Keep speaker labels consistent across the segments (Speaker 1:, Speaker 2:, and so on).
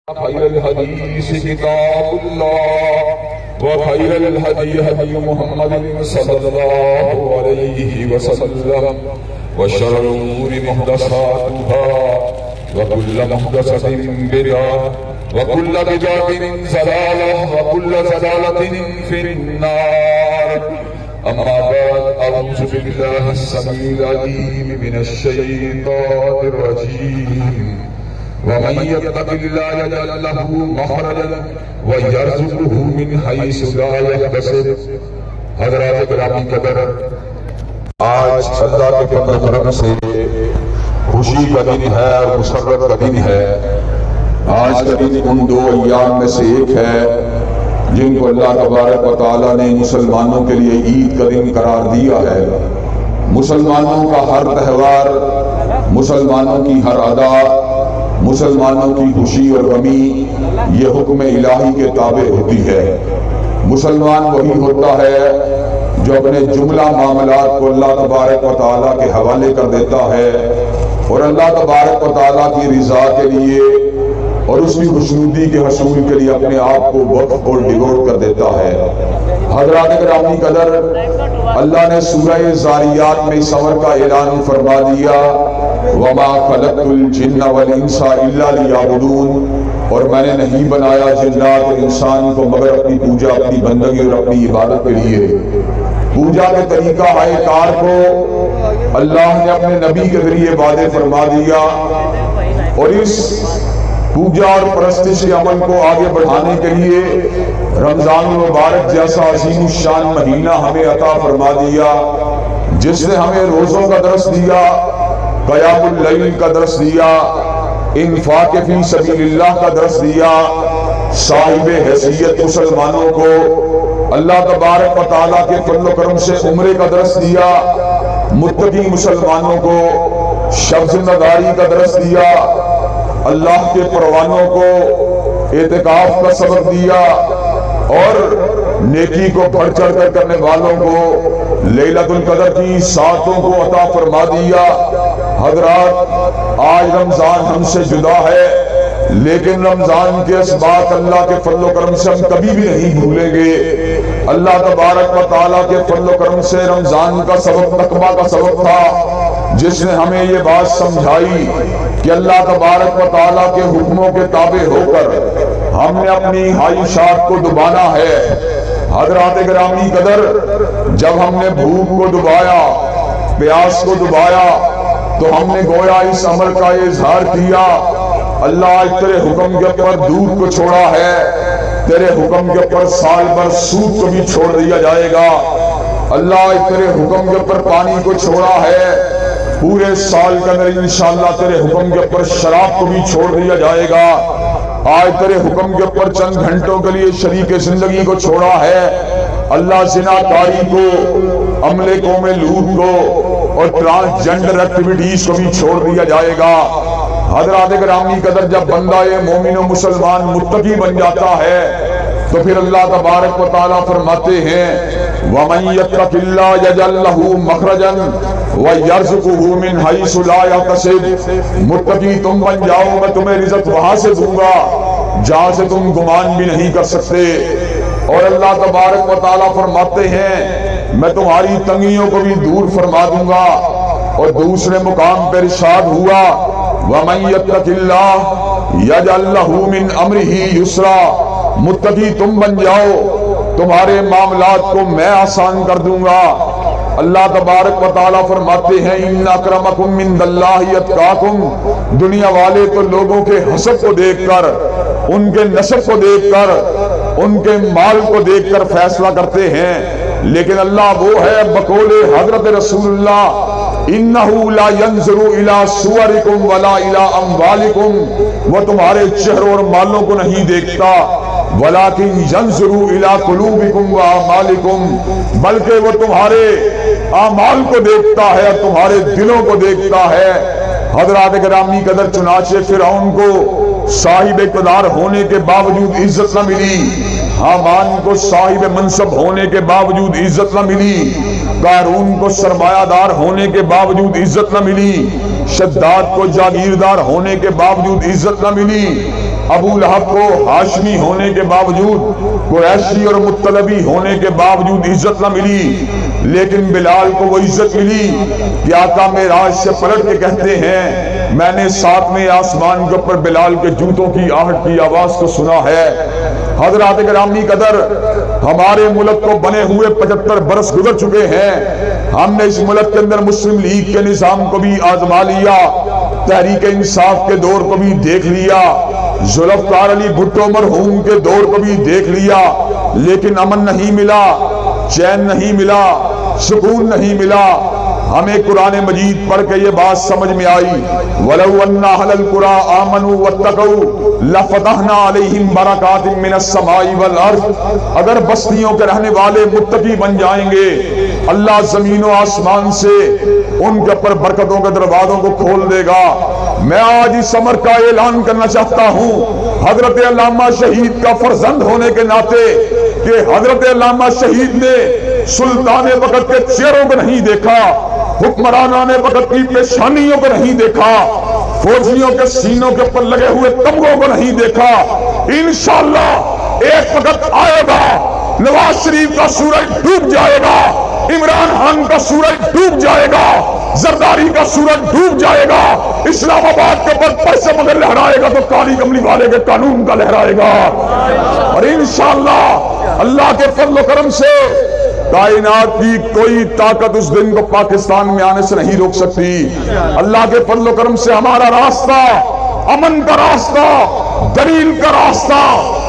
Speaker 1: خير الحديث كتاب الله وخير الهدي هدي محمد صلى الله عليه وسلم وشر الأمور محدثاتها وكل محدثة بدعة وكل بدعة ضلالة وكل ضلالة في النار. أما بعد، أعوذ بالله السميع العليم من الشيطان الرجيم. ومن يتق الله يجعل له مخرجا ويرزقه من حيث لا يحتسب. حضرات گرامی قدر، آج اللہ کے فضل و کرم سے خوشی کا دن ہے اور مسرت کا دن ہے. آج کا دن ان دو ایام میں سے ایک ہے جن کو اللہ تبارک و تعالیٰ نے مسلمانوں کے لیے عید کا دن قرار دیا ہے. مسلمانوں کا ہر تہوار، مسلمانوں کی ہر ادا، مسلمانوں کی خوشی اور غمی یہ حکم الہی کے تابع ہوتی ہے. مسلمان وہی ہوتا ہے جو اپنے جملہ معاملات کو اللہ تبارک و تعالیٰ کے حوالے کر دیتا ہے اور اللہ تبارک و تعالیٰ کی رضا کے لیے اور اس کی خوشنودی کے حصول کے لیے اپنے آپ کو وقف اور ڈیوٹ کر دیتا ہے. حضرات گرامی قدر، اللہ نے سورہ زاریات میں اس امر کا اعلان فرما دیا، وَمَا خَلَقْتُ الْجِنَّ وَالْإِنسَ إِلَّا لِيَعْبُدُونَ، اور میں نے نہیں بنایا جنات اور انسان کو مگر اپنی پوجا، اپنی بندگی اور اپنی عبادت کے لیے. پوجا کے طریقہ کار کو اللہ نے اپنے نبی کے ذریعے واضح فرما دیا اور اس پوجا اور پرستش کے عمل کو آگے بڑھانے کے لیے رمضان المبارک جیسا عظیم الشان مہینہ ہمیں عطا فرما دیا، جس نے ہمیں روزوں کا درس دیا، قیام اللیل کا درس دیا، انفاق فی سبیل اللہ کا درس دیا. صاحب حیثیت مسلمانوں کو اللہ تبارک و تعالیٰ کے فضل و کرم سے عمرے کا درس دیا، متقی مسلمانوں کو شب ذمہ داری کا درس دیا، اللہ کے پروانوں کو اعتکاف کا سبق دیا اور نیکی کو بڑھ چڑھ کر کرنے والوں کو لیلۃ القدر کی ساعتوں کو عطا فرما دیا. حضرات، آج رمضان ہم سے جدا ہے، لیکن رمضان کے اسباق اللہ کے فضل و کرم سے ہم کبھی بھی نہیں بھولیں گے. اللہ تبارک و تعالیٰ کے فضل و کرم سے رمضان کا سبق تقویٰ کا سبق تھا، جس نے ہمیں یہ بات سمجھائی کہ اللہ تبارک و تعالیٰ کے حکموں کے تابع ہو کر ہم نے اپنی خواہشات کو دبانا ہے. حضرات گرامی قدر، جب ہم نے بھوک کو دبایا، پیاس کو دبایا، تو ہم نے گویا اس عمل کا اظہار کیا، اللہ تیرے حکم کے اوپر دودھ کو چھوڑا ہے، تیرے حکم کے اوپر سال بھر سود کو بھی چھوڑ دیا جائے گا، اللہ تیرے حکم کے اوپر پانی کو چھوڑا ہے، پورے سال کے اندر انشاءاللہ تیرے حکم کے اوپر شراب کو بھی چھوڑ دیا جائے گا. آج تیرے حکم کے اوپر چند گھنٹوں کے لیے شریک زندگی کو چھوڑا ہے، اللہ زنا کاری کو، عملے قوم لوط کو اور ٹرانسجنڈر ایکٹیویٹیز کو بھی چھوڑ دیا جائے گا. حضرات گرامی قدر، جب بندہ مومن و مسلمان متقی بن جاتا ہے تو پھر اللہ تبارک و تعالیٰ فرماتے ہیں، وَمَن يَتَّقِ اللَّهَ يَجْعَل لَّهُ مَخْرَجًا وَيَرْزُقْهُ مِنْ حَيْثُ لَا يَحْتَسِبُ. متقی تم بن جاؤ، میں تمہیں رزق وہاں سے دوں گا جہاں سے تم گمان بھی نہیں کر سکتے. اور اللہ تبارک و تعالیٰ فرماتے ہیں، میں تمہاری تنگیوں کو بھی دور فرما دوں گا. اور دوسرے مقام پر ارشاد ہوا، وَمَن يَتَّقِ اللَّهَ يَجْعَل لَّهُ مِنْ أَمْرِهِ يُسْرًا. متقی تم بن جاؤ، تمہارے معاملات کو میں آسان کر دوں گا. اللہ تبارک و تعالیٰ فرماتے ہیں، ان اکرمکم عند اللہ اتقاکم. دنیا والے تو لوگوں کے حسب کو دیکھ کر، ان کے نسب کو دیکھ کر، ان کے مال کو دیکھ کر فیصلہ کرتے ہیں، لیکن اللہ وہ ہے بقول حضرت رسول اللہ، انہو لا ینظر الی صورکم ولا الی اموالکم. وہ تمہارے چہروں اور مالوں کو نہیں دیکھتا، ولیکن ینظر الی قلوبکم واعمالکم. بلکہ وہ تمہارے اعمال کو دیکھتا ہے اور تمہارے دلوں کو دیکھتا ہے. حضرات گرامی قدر، چنانچہ فرعون کو صاحب اقتدار ہونے کے باوجود عزت نہ ملی، حامان کو صاحب منصب ہونے کے باوجود عزت نہ ملی، قارون کو سرمایہ دار ہونے کے باوجود عزت نہ ملی، شداد کو جاگیردار ہونے کے باوجود عزت نہ ملی. ابو لہب کو ہاشمی ہونے کے باوجود، قریشی اور مطلبی ہونے کے باوجود عزت نہ ملی، لیکن بلال کو وہ عزت ملی کہ آقا معراج سے پلٹ کے کہتے ہیں میں نے ساتویں آسمان کے اوپر بلال کے جوتوں کی آہٹ کی آواز کو سنا ہے۔ حضرات گرامی قدر، ہمارے ملک کو بنے ہوئے 75 برس گزر چکے ہیں، ہم نے اس ملک کے اندر مسلم لیگ کے نظام کو بھی آزما لیا، تحریک انصاف کے دور کو بھی دیکھ لیا، ذوالفقار علی بھٹو مرحوم کے دور کو بھی دیکھ لیا، لیکن امن نہیں ملا، چین نہیں ملا، سکون نہیں ملا۔ ہمیں قرآن مجید پڑھ کے یہ بات سمجھ میں آئی، وَلَوْ أَنَّ أَهْلَ الْقُرَىٰ آمَنُوا وَاتَّقَوْا لَفَتَحْنَا عَلَيْهِمْ بَرَكَاتٍ مِّنَ السَّمَاءِ وَالْأَرْضِ۔ اگر بستیوں کے رہنے والے متقی بن جائیں گے، اللہ زمین و آسمان سے ان کے اوپر برکتوں کے دروازوں کو کھول دے گا۔ میں آج اس امر کا اعلان کرنا چاہتا ہوں، حضرت علامہ شہید کا فرزند ہونے کے ناطے، کہ حضرت علامہ شہید نے سلطان وقت کے چہروں کو نہیں دیکھا، حکمرانان وقت کی پیشانیوں کو نہیں دیکھا، فوجیوں کے سینوں کے اوپر لگے ہوئے تمغوں کو نہیں دیکھا۔ انشاءاللہ ایک وقت آئے گا، نواز شریف کا سورج ڈوب جائے گا، عمران خان کا سورج ڈوب جائے گا، زرداری کا سورج ڈوب جائے گا، اسلام آباد کے اوپر پیسے مگر لہرائے گا تو کالی کملی والے کے قانون کا لہرائے گا، اور انشاءاللہ اللہ کے فضل و کرم سے کائنات کی کوئی طاقت اس دن کو پاکستان میں آنے سے نہیں روک سکتی۔ اللہ کے فضل و کرم سے ہمارا راستہ امن کا راستہ، دلیل کا راستہ،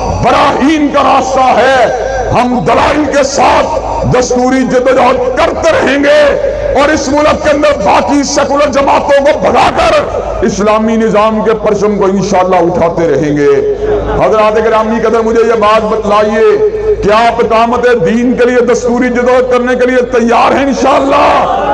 Speaker 1: براہین کا راستہ ہے۔ ہم دلائل کے ساتھ دستوری جدوجہد کرتے رہیں گے اور اس ملک کے اندر باقی سیکولر جماعتوں کو بھگا کر اسلامی نظام کے پرچم کو انشاءاللہ اٹھاتے رہیں گے۔ حضرات گرامی قدر، مجھے یہ بات بتلائیے، کیا آپ اقامت دین کے لیے دستوری جدوجہد کرنے کے لیے تیار ہیں انشاءاللہ؟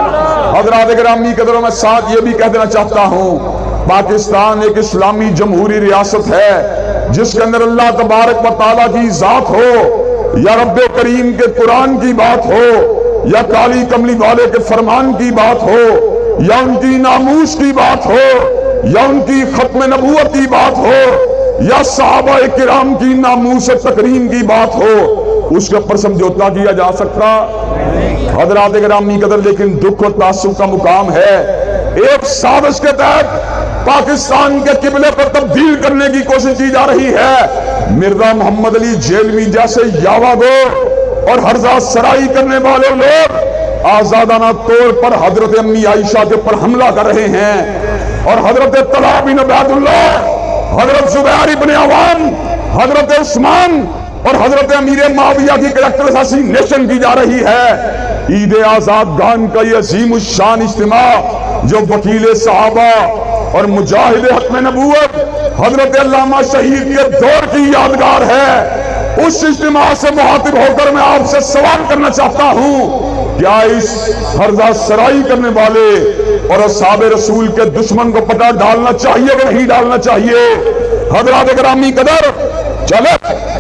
Speaker 1: حضرات گرامی قدر، میں ساتھ یہ بھی کہہ دینا چاہتا ہوں، پاکستان ایک اسلامی جمہوری ریاست ہے جس کے اندر اللہ تبارک و تعالیٰ کی ذات ہو، یا رب کریم کے قرآن کی بات ہو، یا کالی کملی والے کے فرمان کی بات ہو، یا ان کی ناموس کی بات ہو، یا ان کی ختم نبوت کی بات ہو، یا صحابہ کرام کی ناموس تکریم کی بات ہو، اس کے اوپر سمجھوتا کیا جا سکتا؟ حضرات گرامی قدر، لیکن دکھ و تعصب کا مقام ہے، ایک سازش کے تحت پاکستان کے قبلے پر تبدیل کرنے کی کوشش کی جا رہی ہے۔ مرزا محمد علی جیلوی جیسے یاوا گو اور ہرزہ سرائی کرنے والے لوگ آزادانہ طور پر حضرت امی عائشہ کے پر حملہ کر رہے ہیں، اور حضرت طلحہ بن عبید اللہ، حضرت زبیر بن عوام، حضرت عثمان اور حضرت امیر معاویہ کی کریکٹر اساسینیشن کی جا رہی ہے۔ عید آزاد گان کا یہ عظیم الشان اجتماع جو وکیل صحابہ اور مجاہد حق نبوت حضرت علامہ شہید کے دور کی یادگار ہے، اس اجتماع سے مخاطب ہو کر میں آپ سے سوال کرنا چاہتا ہوں، کیا اس ہرزہ سرائی کرنے والے اور اصحاب رسول کے دشمن کو پتہ ڈالنا چاہیے کہ نہیں ڈالنا چاہیے؟ حضرات گرامی قدر، چلے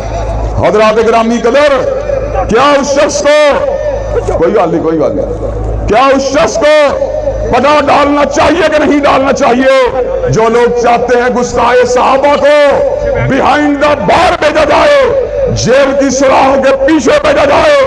Speaker 1: حضرات گرامی قدر، کیا اس شخص کو کوئی بات نہیں، کیا اس شخص کو پتہ ڈالنا چاہیے کہ نہیں ڈالنا چاہیے؟ جو لوگ چاہتے ہیں گستاخ صحابہ کو بیہائنڈ دا بار بھیجا جائے، جیل کی سراہوں کے پیچھے بھیجا جائے،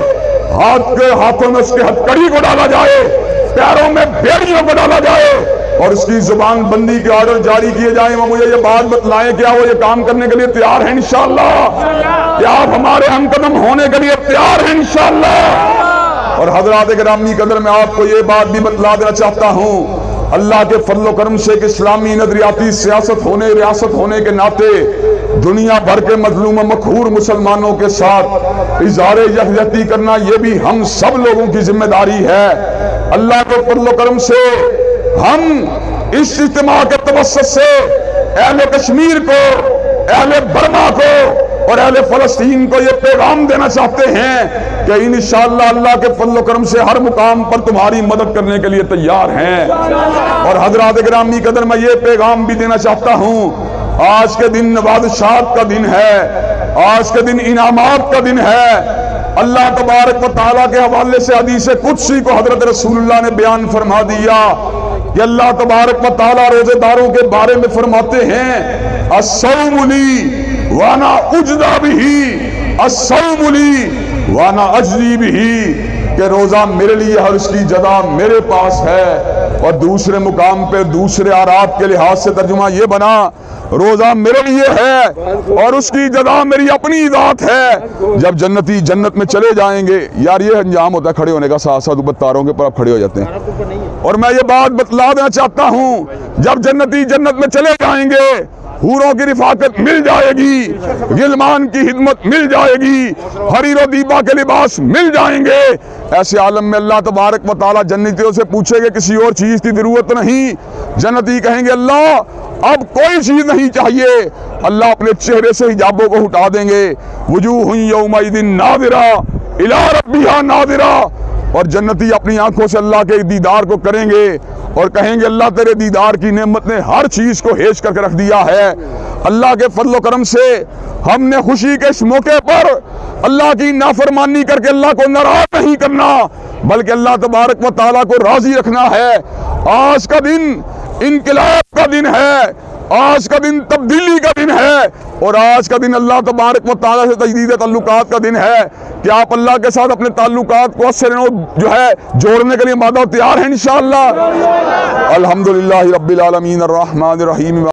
Speaker 1: ہاتھوں میں اس کے ہتھکڑی کو ڈالا جائے، پیروں میں بیڑیوں کو ڈالا جائے اور اس کی زبان بندی کے آرڈر جاری کیے جائیں، وہ مجھے یہ بات بتلائیں، کیا وہ یہ کام کرنے کے لیے تیار ہیں انشاءاللہ؟ کیا آپ ہمارے ہم قدم ہونے کے لیے تیار ہیں انشاءاللہ؟ اور حضرات گرامی قدر، میں آپ کو یہ بات بھی بتلا دینا چاہتا ہوں، اللہ کے فضل و کرم سے ایک اسلامی نظریاتی ریاست ہونے کے ناطے دنیا بھر کے مظلوم و مقہور مسلمانوں کے ساتھ اظہار یکجہتی کرنا یہ بھی ہم سب لوگوں کی ذمہ داری ہے۔ اللہ کے فضل و کرم سے ہم اس اجتماع کے توسط سے اہل کشمیر کو، اہل برما کو اور اہل فلسطین کو یہ پیغام دینا چاہتے ہیں کہ انشاءاللہ اللہ کے فضل و کرم سے ہر مقام پر تمہاری مدد کرنے کے لیے تیار ہیں۔ اور حضرات گرامی قدر، میں یہ پیغام بھی دینا چاہتا ہوں، آج کے دن نوازشات کا دن ہے، آج کے دن انعامات کا دن ہے۔ اللہ تبارک و تعالیٰ کے حوالے سے حدیث قدسی کو حضرت رسول اللہ نے بیان فرما دیا کہ اللہ تبارک و تعالیٰ روزے داروں کے بارے میں فرماتے ہیں
Speaker 2: الصوم لی وانا اجزی بہ، الصوم لی وانا اجزی بہ، کہ روزہ میرے لیے اور اس کی جزا میرے پاس ہے۔ اور دوسرے مقام پہ دوسرے اعراب کے لحاظ سے ترجمہ یہ بنا روزہ میرے لیے ہے اور اس کی جزا میری اپنی ذات ہے۔ جب جنتی جنت میں چلے جائیں گے، یار یہ انجام ہوتا ہے کھڑے ہونے کا، ساتھ ساتھ اوپر تاروں کے پر آپ کھڑے ہو جاتے ہیں۔ اور میں یہ بات بتلا دینا چاہتا ہوں، جب جنتی جنت میں چلے جائیں گے، حوروں کی رفاقت مل جائے گی، غلمان کی خدمت مل جائے گی، حریر و دیبا کے لباس مل جائیں گے۔ ایسے عالم میں اللہ تبارک و تعالیٰ جنتیوں سے پوچھے گے کسی اور چیز کی ضرورت نہیں۔ جنتی کہیں گے اللہ اب کوئی چیز نہیں چاہیے۔ اللہ اپنے چہرے سے حجابوں کو ہٹا دیں گے۔ وجوہ یومئذ ناظرہ الی ربہا ناظرہ، اور جنتی اپنی آنکھوں سے اللہ کے دیدار کو کریں گے اور کہیں گے اللہ تیرے دیدار کی نعمت نے ہر چیز کو ہیج کر کے رکھ دیا ہے۔ اللہ کے فضل و کرم سے ہم نے خوشی کے اس موقع پر اللہ کی نافرمانی کر کے اللہ کو ناراض نہیں کرنا، بلکہ اللہ تبارک و تعالیٰ کو راضی رکھنا ہے۔ آج کا دن انقلاب کا دن ہے، آج کا دن تبدیلی کا دن ہے، اور آج کا دن اللہ تبارک و تعالیٰ سے تجدید تعلقات کا دن ہے کہ آپ اللہ کے ساتھ اپنے تعلقات کو جو ہے جوڑنے کے لیے مادہ تیار ہیں انشاءاللہ۔ الحمدللہ رب العالمین الرحمن الرحیم۔